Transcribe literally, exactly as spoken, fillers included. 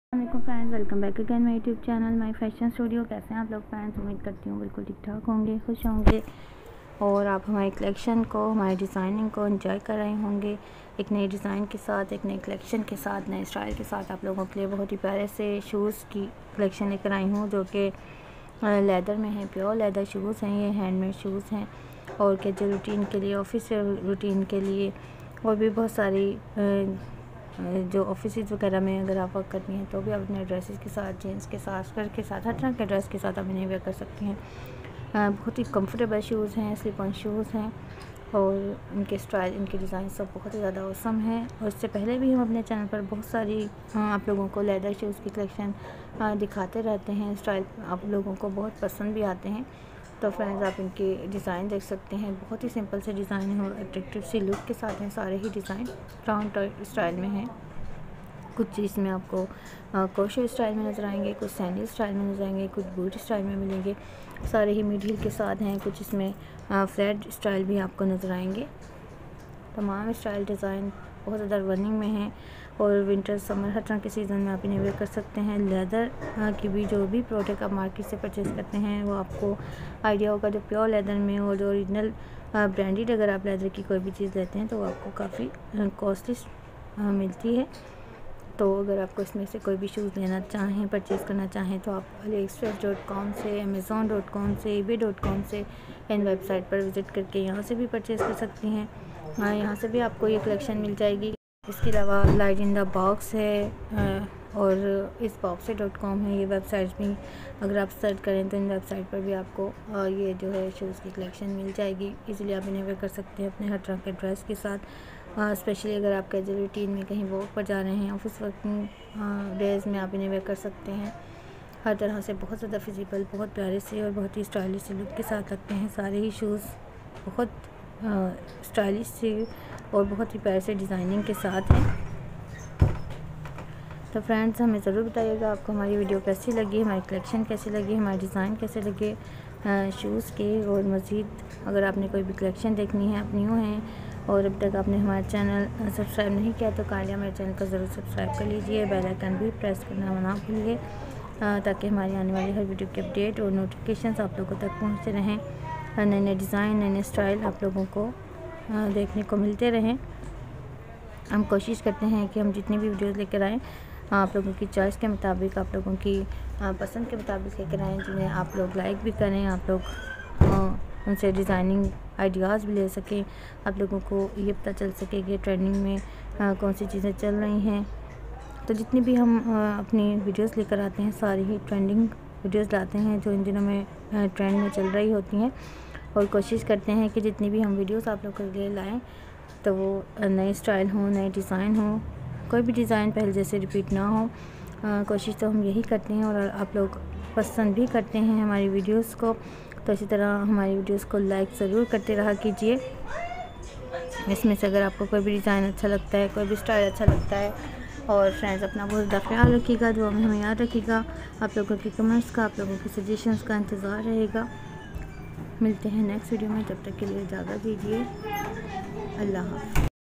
अस्सलाम friends, welcome back again my YouTube channel my fashion studio. कैसे हैं आप लोग फ्रेंड्स? उम्मीद करती हूँ बिल्कुल ठीक ठाक होंगे, खुश होंगे और आप हमारी कलेक्शन को, हमारी डिज़ाइनिंग को एंजॉय कर रहे होंगे। एक नई डिज़ाइन के साथ, एक नई कलेक्शन के साथ, नए स्टाइल के साथ आप लोगों के लिए बहुत ही प्यारे से शूज़ की कलेक्शन लेकर आई हूँ, जो कि लेदर में है। प्योर लेदर शूज़ हैं, ये हैंडमेड शूज़ हैं और कैजुअल रूटीन के लिए, ऑफिस रूटीन के लिए और भी बहुत सारी जो ऑफिस वगैरह में अगर आप वर्क करती हैं तो भी आप अपने ड्रेसेस के साथ, जीन्स के साथ, स्कर्ट के साथ, हर तरह के ड्रेस के साथ आप इन्हें वेयर कर सकती हैं। बहुत ही कंफर्टेबल शूज़ हैं, स्लिप ऑन शूज़ हैं और इनके स्टाइल, इनके डिज़ाइन सब बहुत ही ज़्यादा औसम है। और इससे पहले भी हम अपने चैनल पर बहुत सारी आप लोगों को लेदर शूज़ की कलेक्शन दिखाते रहते हैं। स्टाइल आप लोगों को बहुत पसंद भी आते हैं। तो फ्रेंड्स, आप इनके डिज़ाइन देख सकते हैं, बहुत ही सिंपल से डिज़ाइन है और अट्रैक्टिव सी लुक के साथ हैं। सारे ही डिज़ाइन राउंड स्टाइल में हैं। कुछ इसमें आपको कोशो स्टाइल में नज़र आएंगे, कुछ सैंडल स्टाइल में नज़र आएंगे, कुछ बूट स्टाइल में मिलेंगे। सारे ही मिड हील के साथ हैं। कुछ इसमें फ्लैट स्टाइल भी आपको नज़र आएंगे। तमाम स्टाइल डिज़ाइन बहुत ज़्यादा रनिंग में हैं और विंटर, समर, हर तरह के सीज़न में आप इन्हें वेयर कर सकते हैं। लेदर की भी जो भी प्रोडक्ट आप मार्केट से परचेज़ करते हैं वो आपको आइडिया होगा। जो प्योर लेदर में और जो ओरिजिनल ब्रांडेड अगर आप लेदर की कोई भी चीज़ लेते हैं तो वो आपको काफ़ी कॉस्टली मिलती है। तो अगर आपको इसमें से कोई भी शूज़ लेना चाहें, परचेज़ करना चाहें तो आप अली एक्सप्रेस डॉट कॉम से, अमेज़ॉन डॉट कॉम से, ईबे डॉट कॉम से इन वेबसाइट पर विज़िट करके यहाँ से भी परचेज़ कर सकती हैं। हाँ, यहाँ से भी आपको ये कलेक्शन मिल जाएगी। इसके अलावा लाइट इन द बॉक्स है और इस बॉक्स डॉट कॉम है, ये वेबसाइट भी अगर आप सर्च करें तो इन वेबसाइट पर भी आपको ये जो है शूज़ की कलेक्शन मिल जाएगी। इसलिए आप इन्हें वेयर कर सकते हैं अपने हर तरह के ड्रेस के साथ। स्पेशली अगर आप कैजुअल रूटीन में कहीं वॉक पर जा रहे हैं, ऑफिस वर्किंग डेज़ में आप इन्हें वेयर कर सकते हैं। हर तरह से बहुत ज़्यादा फिजिबल, बहुत प्यारे से और बहुत ही स्टाइलिश लुक के साथ लगते हैं। सारे ही शूज़ बहुत स्टाइलिश से और बहुत ही प्यारे से डिज़ाइनिंग के साथ हैं। तो फ्रेंड्स, हमें ज़रूर बताइएगा आपको हमारी वीडियो कैसी लगी, हमारी कलेक्शन कैसी लगी, हमारे डिज़ाइन कैसे लगे शूज़ के। और मज़ीद अगर आपने कोई भी कलेक्शन देखनी है, आप न्यू हैं और अब तक आपने हमारा चैनल सब्सक्राइब नहीं किया तो काइंडली हमारे चैनल को ज़रूर सब्सक्राइब कर लीजिए। बेल आइकन भी प्रेस करना ना भूलिए ताकि हमारी आने वाली हर वीडियो के अपडेट और नोटिफिकेशंस आप लोगों तक पहुँचते रहें। नए नए डिज़ाइन, नए नए स्टाइल आप लोगों को देखने को मिलते रहें। हम कोशिश करते हैं कि हम जितनी भी वीडियोज़ लेकर आएँ आप लोगों की चॉइस के मुताबिक, आप लोगों की पसंद के मुताबिक लेकर आएँ, जिन्हें आप लोग लाइक भी करें, आप लोग उनसे डिज़ाइनिंग आइडियाज़ भी ले सकें, आप लोगों को ये पता चल सके कि ट्रेंडिंग में आ, कौन सी चीज़ें चल रही हैं। तो जितनी भी हम आ, अपनी वीडियोस लेकर आते हैं सारी ही ट्रेंडिंग वीडियोस लाते हैं जो इन दिनों में ट्रेंड में चल रही होती हैं और कोशिश करते हैं कि जितनी भी हम वीडियोस आप लोगों के लिए लाएँ तो वो नए स्टाइल हों, नए डिज़ाइन हों, कोई भी डिज़ाइन पहले जैसे रिपीट ना हो। आ, कोशिश तो हम यही करते हैं और आप लोग पसंद भी करते हैं हमारी वीडियोस को। तो इसी तरह हमारी वीडियोस को लाइक ज़रूर करते रहा कीजिए। इसमें से अगर आपको कोई भी डिज़ाइन अच्छा लगता है, कोई भी स्टाइल अच्छा लगता है। और फ्रेंड्स, अपना बहुत ज़्यादा ख्याल रखिएगा, दुआ में हमें याद रखिएगा। आप लोगों के कमेंट्स का, आप लोगों के सजेशंस का इंतज़ार रहेगा। मिलते हैं नेक्स्ट वीडियो में, तब तक के लिए इजाज़त दीजिए। अल्लाह हाफ़िज़।